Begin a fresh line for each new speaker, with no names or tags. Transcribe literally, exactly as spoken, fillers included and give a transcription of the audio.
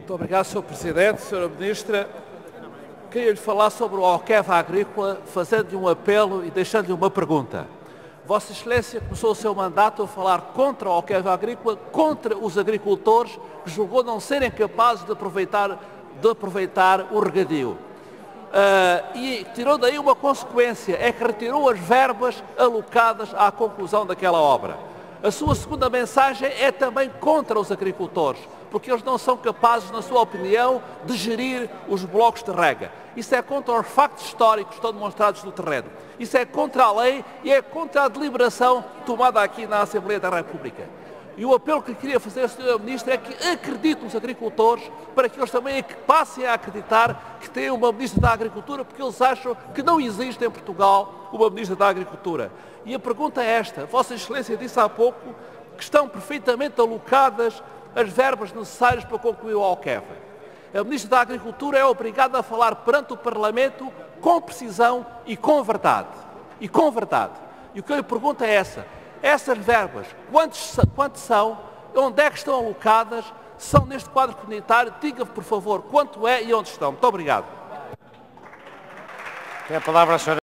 Muito obrigado, senhor Presidente. senhora Ministra, queria lhe falar sobre o Alqueva Agrícola, fazendo-lhe um apelo e deixando-lhe uma pergunta. Vossa Excelência começou o seu mandato a falar contra o Alqueva Agrícola, contra os agricultores, que julgou não serem capazes de aproveitar, de aproveitar o regadio. Uh, e tirou daí uma consequência, é que retirou as verbas alocadas à conclusão daquela obra. A sua segunda mensagem é também contra os agricultores, porque eles não são capazes, na sua opinião, de gerir os blocos de rega. Isso é contra os factos históricos que estão demonstrados no terreno. Isso é contra a lei e é contra a deliberação tomada aqui na Assembleia da República. E o apelo que queria fazer, senhora Ministra, é que acredite nos agricultores, para que eles também passem a acreditar que têm uma Ministra da Agricultura, porque eles acham que não existe em Portugal uma Ministra da Agricultura. E a pergunta é esta: Vossa Excelência disse há pouco que estão perfeitamente alocadas as verbas necessárias para concluir o Alqueva. A Ministra da Agricultura é obrigada a falar perante o Parlamento com precisão e com verdade. E com verdade. E o que eu lhe pergunto é essa: essas verbas, quantos, quantos são, onde é que estão alocadas, são neste quadro comunitário? Diga, por favor, quanto é e onde estão. Muito obrigado.
Tem a palavra a senhora